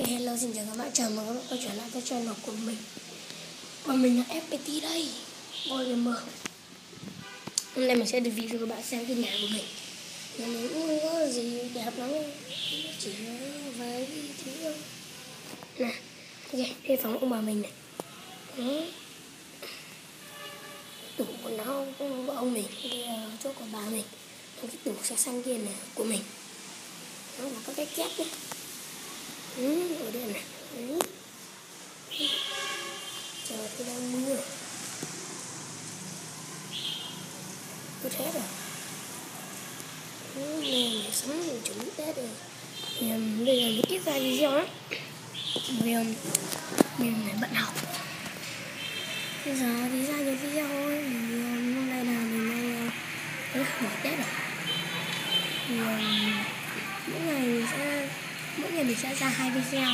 Hello, xin chào các bạn, chào mừng các bạn quay trở lại với channel của mình. Và mình là FPT đây, Boy Gamer. Hôm nay mình sẽ review cho các bạn xem cái nhà của mình. Nhà mình cũng không có gì đẹp lắm, chỉ vài cái thứ thôi. Nè, đây phòng ông bà mình này. Đó. Tủ quần áo của ông mình, đây là chỗ của bà mình. Cái tủ xanh kia này của mình. Đó là có cái két nhé. Ở đây này. Trời thì đang mưa. Cứ thế rồi. Nè, sắm chuẩn bị Tết rồi. Thì bây giờ mình ít ra video lắm. Vì mình phải bận học. Bây giờ thì ra nhiều video thôi. Vì hôm nay là mình mới khỏi Tết rồi. Thì mỗi ngày mình sẽ ra 2 video.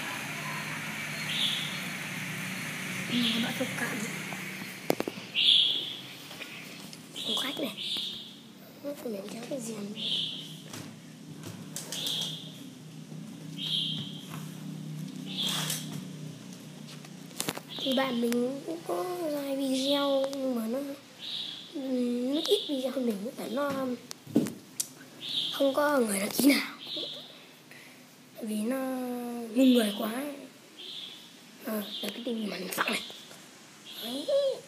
Các bạn thông cảm. Phòng khách này. Mình kéo cái giường. Thì bạn mình cũng có ra video nhưng mà nó ít video hơn mình, tại nó không có người đăng ký nào, vì nó ngưng người quá. Là cái tin mà mình phẳng này. Đấy.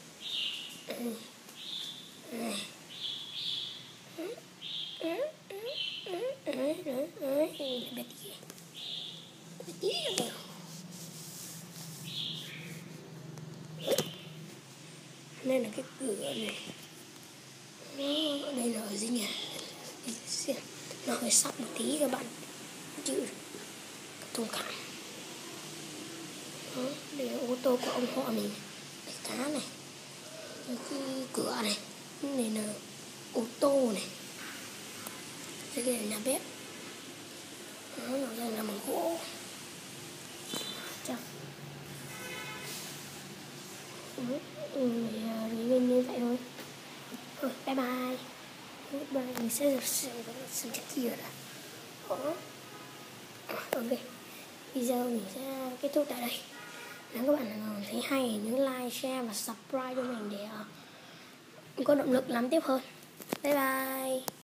Đây là cái cửa này. Đây là ở dưới nhà. Nó hơi sắp một tí các bạn chịu thông cảm. Đó, đây là ô tô của ông họ mình. Cái cá này. Cái cửa này. Đây là ô tô này. Đây là nhà bếp. Đó, đây là bằng gỗ. Chắc mình như vậy thôi. Bye bye. Mình sẽ xem chắc gì rồi đó. Ok, video mình sẽ kết thúc tại đây. Nếu các bạn nào thấy hay nhớ like, share và subscribe cho mình để có động lực làm tiếp hơn. Bye bye.